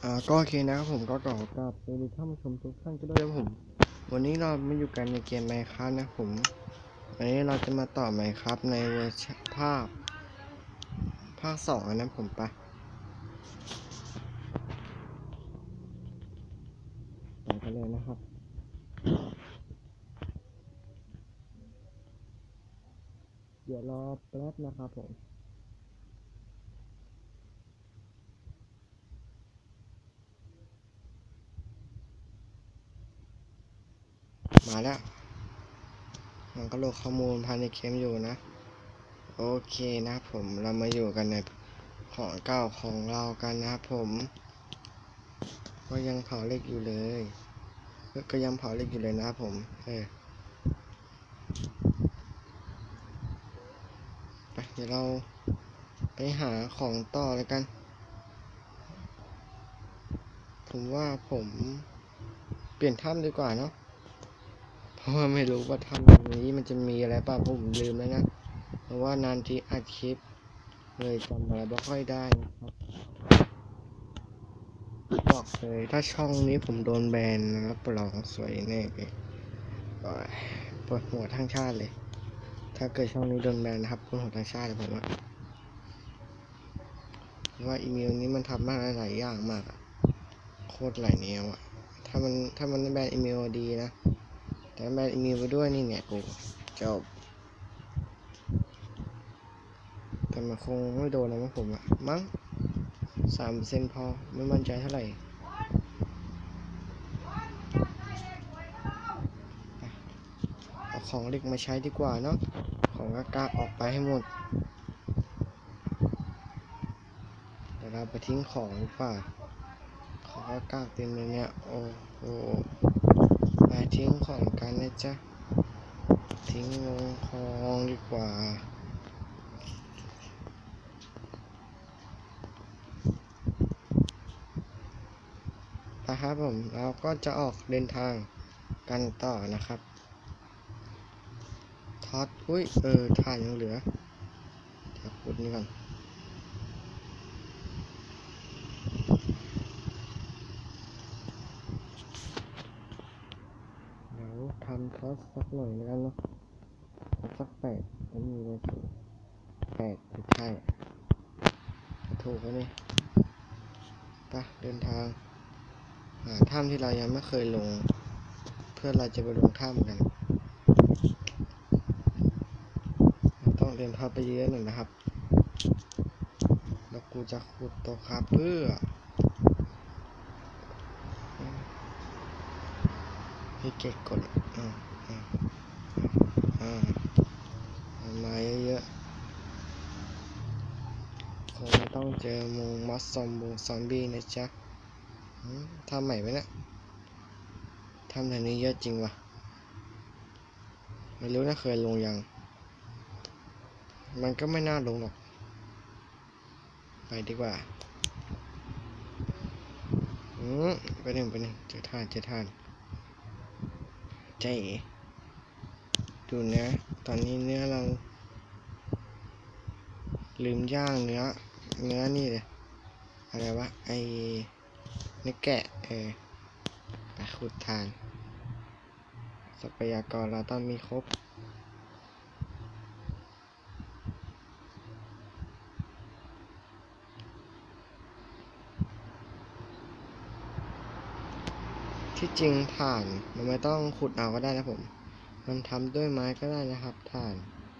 ก็โอเคนะครับผมก็ต่อกับสวัสดีท่านผู้ชมทุกท่านก็ด้วยครับผมวันนี้เรามาอยู่กันในเกม Minecraft นะผมวันนี้เราจะมาต่อ Minecraft ในเวอร์ชันภาค2นะผมไปกันเลยนะครับเดี๋ยวรอแป๊บนะครับผมมาแล้วมันก็โหลดข้อมูลภายในเกมอยู่นะโอเคนะผมเรามาอยู่กันในของเก่าของเรากันนะครับผมก็ยังเผาเหล็กอยู่เลยก็ยังเผาเหล็กอยู่เลยนะครับผมไปเดี๋ยวเราไปหาของต่อเลยกันผมว่าผมเปลี่ยนถ้ำดีกว่าเนาะเพราะว่าไม่รู้ว่าถ้ำนี้มันจะมีอะไรป่ะผมลืมแล้วนะเพราะว่านานที่อัดคลิปเลยจำอะไรไม่ค่อยได้นะครับบอกเลยถ้าช่องนี้ผมโดนแบนรับรองสวยแน่เลยปวดหัวทั้งชาติเลยถ้าเกิดช่องนี้โดนแบนนะครับปวดหัวทั้งชาติเลยผมว่าอีเมลนี้มันทำมากหลายอย่างมากโคตรหลายแนวอะถ้ามันแบนอีเมลดีนะแต่แบนอีเมลไปด้วยนี่เนี่ยกูจบแต่มันคงไม่โดนนะผมอะมั้ง3%พอไม่มั่นใจเท่าไหร่เอาของเล็กมาใช้ดีกว่าเนาะของกากออกไปให้หมดเดี๋ยวเราไปทิ้งของดีกว่าของกากเต็มเลยเนี่ยโอ้โหไปทิ้งของกันนะจ๊ะทิ้งลงคลองดีกว่านะครับผมเราก็จะออกเดินทางกันต่อนะครับท็อตอุ้ยถ่านยังเหลือเดี๋ยวขุดนี่ก่อนเดี๋ยวทำท็อตสักหน่อยแล้วกันเนาะสัก8มันมีเลยสู8ไม่ใช่ถูกแล้วนี่ไปเดินทางหาถ้ำที่เรายังไม่เคยลงเพื่อเราจะไปลงถ้ำกันต้องเดินทางไปเยอะหนึ่งนะครับแล้วกูจะขุดตัวคาเพื่อให้เก็บกดมาเยอะๆคงไม่ต้องเจอมูมัสซอมบี้นะจ๊ะทำใหม่ไหมเนี่ยทำแถวนี้เยอะจริงวะไม่รู้นะเคยลงยังมันก็ไม่น่าลงหรอกไปดีกว่าไปหนึ่งเจอท่านใจดูเนื้อตอนนี้เนื้อเราลืมย่างเนื้อนี่เลยอะไรวะไอเนื้อแกะไปขุดทานทรัพยากรเราต้องมีครบที่จริงถ่านมันไม่ต้องขุดเอาก็ได้นะผมมันทำด้วยไม้ก็ได้นะครับถ่าน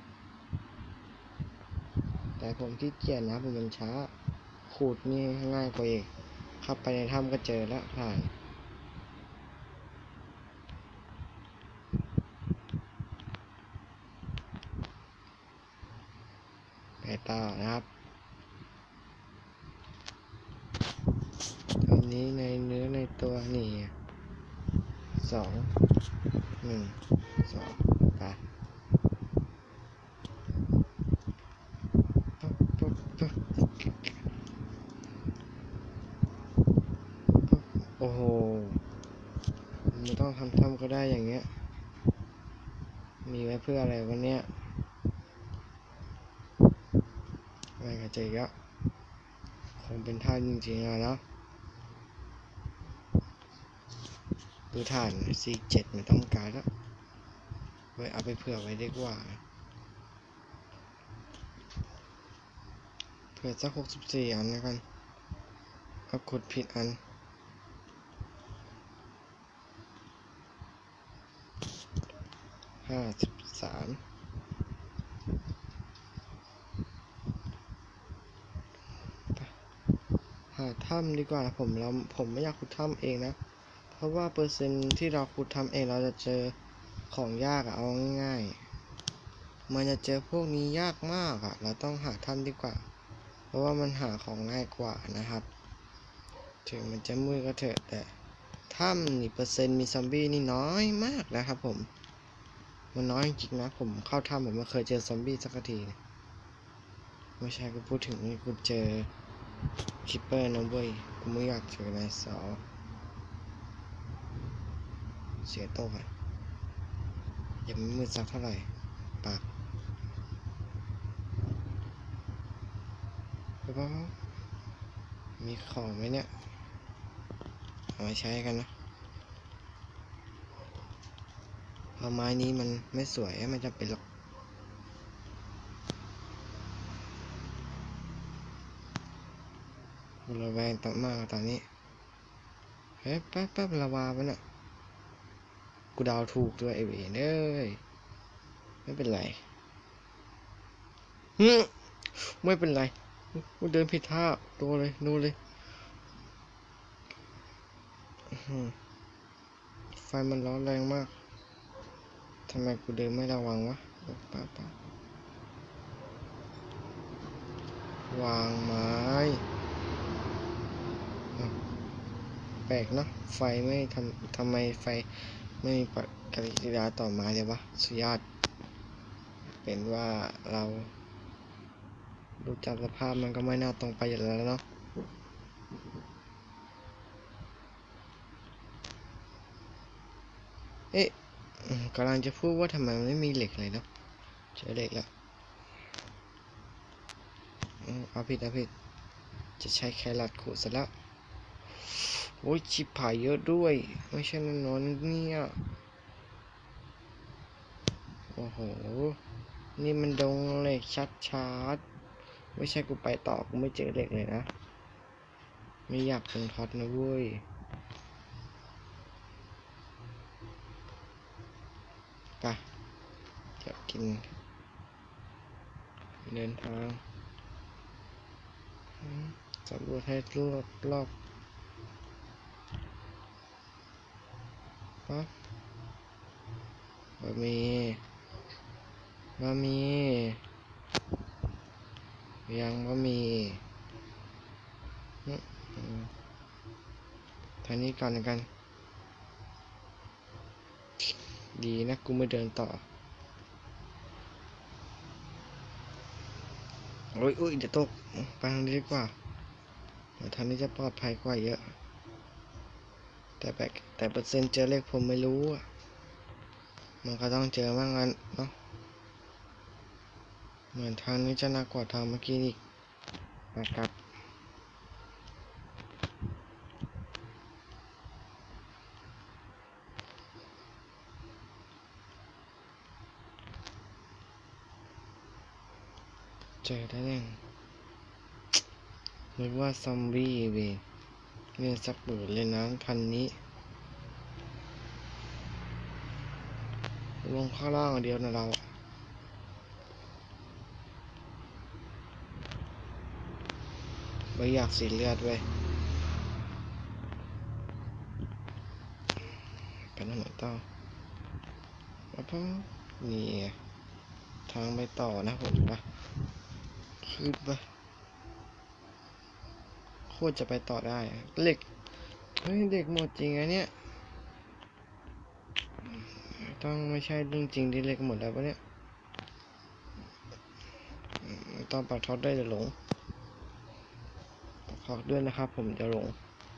แต่ผมที่เกียจนะผมมันช้าขูดนี่ง่ายกว่าเองเข้าไปในถ้ำก็เจอแล้วถ่านไปต่อนะครับตอนนี้ในเนื้อในตัวนี่2 1 2ไปโอ้โหไม่ต้องทำก็ได้อย่างเงี้ยมีไว้เพื่ออะไรวันเนี้ยไม่เข้าใจก็คงเป็นท่าจริงๆแล้วดูฐาน47ไม่ต้องการแล้วไว้เอาไปเผื่อไว้ดีกว่าเผื่อสัก64อันนะกันเอากดผิดอัน53หาถ้ำดีกว่าผมไม่อยากขุดถ้ำเองนะเพราะว่าเปอร์เซ็นต์ที่เราขุดทำเองเราจะเจอของยากเอาง่ายๆมันจะเจอพวกนี้ยากมากเราต้องหาถ้ำดีกว่าเพราะว่ามันหาของง่ายกว่านะครับถึงมันจะมืดก็เถอะแต่ถ้ำนี่เปอร์เซ็นต์มีซอมบี้นี่น้อยมากนะครับผมมันน้อยจริงๆนะผมเข้าถ้ำผมไม่เคยเจอซอมบี้สักทีไม่ใช่กูพูดถึงนี่กูเจอคิปเปอร์นะเว้ยกูไม่อยากเจอนายสาวเสียโต้กันยังไม่มืดสักเท่าไหร่ปากมีของไหมเนี่ยเอามาใช้กันนะเพราะไม้นี้มันไม่สวยมันจะเป็นหรอกระแวงต่อมากตอนนี้เฮ้ยแป๊บละวาปะเนี่ยกูเดาถูกด้วยไอเวนเอ้ยไม่เป็นไรไม่เป็นไรกูเดินผิดท่าตัวเลยนู่นเลยไฟมันร้อนแรงมากทำไมกูเดินไม่ระวังวะป๊บวางไม้แปลกเนาะไฟไม่ทำไมไฟไม่มีปฏิกิริยาต่อไม้เลยวะสุดยอดเป็นว่าเราดูจากสภาพมันก็ไม่น่าตรงไปอยู่แล้วเนาะเอ๊ะกำลังจะพูดว่าทำไมมันไม่มีเหล็กเลยเนาะเจอเหล็กแล้วเอาผิดจะใช้แครอทขูดซะแล้วโอ้ยชิบหายเยอะด้วยไม่ใช่นอนเนี่ยโอ้โหนี่มันดงเหล็กชัดไม่ใช่กูไปต่อกูไม่เจอเหล็กเลยนะไม่อยากเป็นท็อตนะเว้ยไปจะกินเดินทางสำรวจให้รอบปั๊บบะหมี่ยังบะหมี่ทางนี้ก่อนกันดีนะกูไม่เดินต่อโอ้ยเดี๋ยวตกไปทางนี้ดีกว่าทางนี้จะปลอดภัยกว่าเยอะแต่เปอร์เซ็นต์เจอเลขผมไม่รู้มันก็ต้องเจอบ้างกันเนาะเหมือนทางนี้จะหนักกว่าทางเมื่อกี้อีกนะครับเจอได้ยังนึกว่าซอมบี้เว้ยเงินสักปืนเลยนะคันนี้ลงข้างล่างเดียวนะเราไม่อยากเสียเลือดเว้ยไปนั่นไหนต่อแล้วก็นี่ทางไปต่อนะผมปะขึ้นไปโคตรจะไปต่อได้เหล็กเฮ้ยเด็กหมดจริงอะเนี่ยต้องไม่ใช่เรื่องจริงที่เหล็กหมดแล้วปะเนี่ยต้องปักท็อตได้จะหลงขอด้วยนะครับผมจะหลง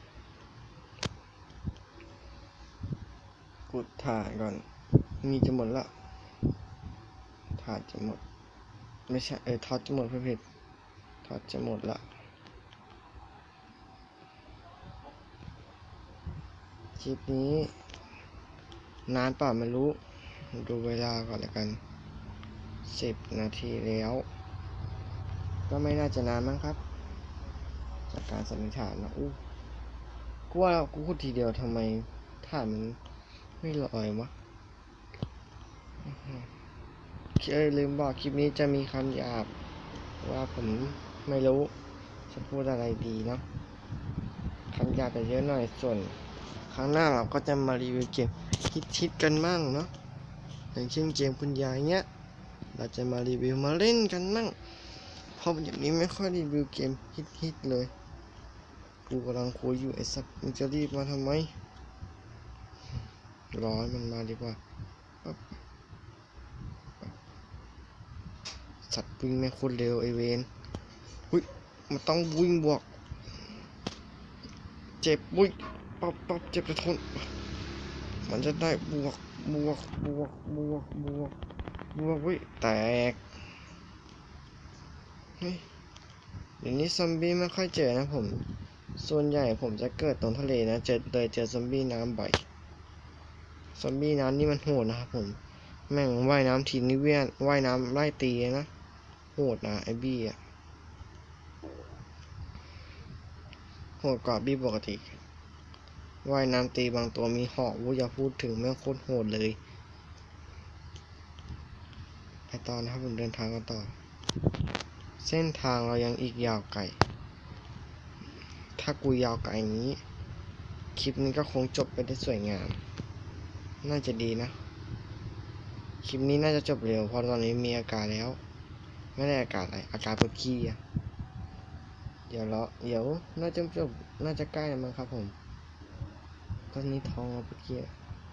กุดถ่านก่อนมีจะหมดละถ่านจะหมดไม่ใช่ท็อตจะหมดเพื่อนท็อตจะหมดละคลิปนี้นานเปล่าไม่รู้ ดูเวลาก่อนละกัน10 นาทีแล้ว ก็ไม่น่าจะนานมั้งครับจากการสันนิษฐานนะกูว่ากูพูดทีเดียวทำไมถ่านมันไม่ลอยวะลืมบอกคลิปนี้จะมีคำหยาบว่าผมไม่รู้จะพูดอะไรดีเนาะคำหยาบจะเยอะหน่อยส่วนครั้งหน้าเราก็จะมารีวิวเกมฮิตๆกันมั่งเนาะอย่างเช่นเกมคุณยายเนี้ยเราจะมารีวิวมาเล่นกันมั่งเพราะอย่างนี้ไม่ค่อยรีวิวเกมฮิตๆเลยกูกำลังคุยอยู่ไอ้สัตว์มึงจะรีบมาทำไมรอให้มันมาดีกว่าสัตว์วิ่งไม่คุ้นเร็วไอเวนหุ้ยมันต้องวิ่งบวกเจ็บวุ้ยปั๊บเจ็บจะทนมันจะได้บวกวุ้ยแตกเฮ้ยเดี๋ยวนี้ซอมบี้ไม่ค่อยเจอนะผมส่วนใหญ่ผมจะเกิดตรงทะเลนะเจอซอมบี้น้ำบ่อยซอมบี้น้ำนี่มันโหดนะครับผมแม่งว่ายน้ำทีนี่ว่ายน้ำไล่ตีนะโหดนะไอบี้อะโหดกว่าบี้ปกติว่ายน้ำตีบางตัวมีหอกอย่าพูดถึงแม่งโคตรโหดเลยไปต่อนะครับผมเดินทางกันต่อเส้นทางเรายังอีกยาวไกลถ้ากูยาวไกลนี้คลิปนี้ก็คงจบไปได้สวยงามน่าจะดีนะคลิปนี้น่าจะจบเร็วเพราะตอนนี้มีอาการแล้วไม่ได้อาการอะไรอาการปวดขี้อะเดี๋ยวน่าจะจบน่าจะใกล้แล้วมั้งครับผมตอนนี้ท้องปวดขี้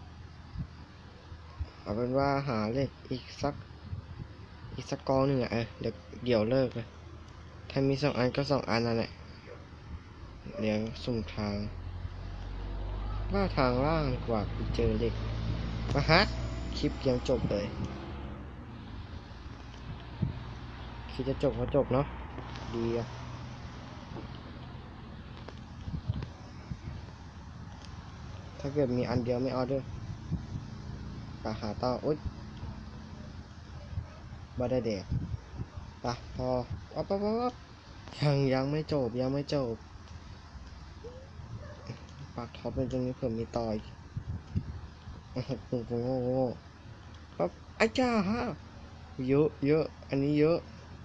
เอาเป็นว่าหาเลขอีกสักกองหนึ่งอะเดี๋ยวเลิกเลยถ้ามี2 อันก็2 อันนั่นแหละเดี๋ยวสุ่มทางว่าทางล่างกว่าไปเจอเด็กมาฮะคลิปยังจบเลยคิดจะจบก็จบเนาะดีอะถ้าเกิดมีอันเดียวไม่เอาด้วยไปหาต่ออุ๊ยบ่ได้เด็กไปพอปั๊บยังไม่จบปากท็อปเป็นตรงนี้เพิ่มมีต่ออีกโอ้โหโง่ปั๊บอาจ้าฮะเยอะอันนี้เยอะ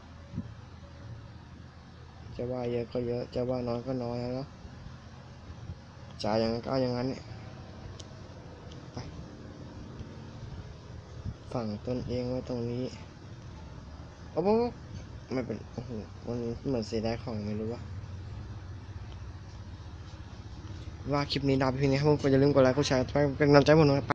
จะว่าเยอะก็เยอะจะว่าน้อยก็น้อยแล้วจ่ายอย่างนั้นก็อย่างนั้นเนี่ยไปฝั่งตนเองไว้ตรงนี้โอ้โหไม่เป็นโอ้โหวันนี้เหมือนเสียดายของไม่รู้ว่าคลิปนี้ดาวไปเพียงนี้ครับผมก็อย่าลืมกดไลค์กดแชร์เป็นกำลังใจผมด้วย